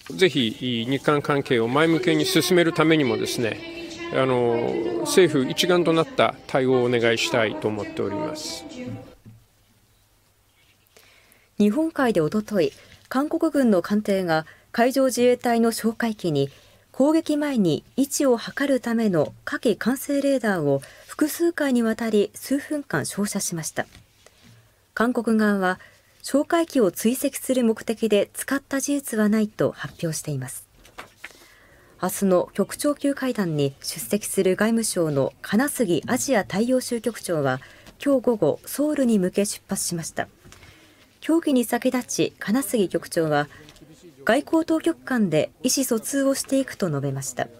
ぜひ日韓関係を前向きに進めるためにもですね、政府一丸となった対応をお願いしたいと思っております。 日本海でおととい、韓国軍の艦艇が海上自衛隊の哨戒機に攻撃前に位置を測るための火器管制レーダーを複数回にわたり数分間照射しました。韓国側は哨戒機を追跡する目的で使った事実はないと発表しています。明日の局長級会談に出席する外務省の金杉アジア大洋州局長は今日午後ソウルに向け出発しました。協議に先立ち金杉局長は外交当局間で意思疎通をしていくと述べました。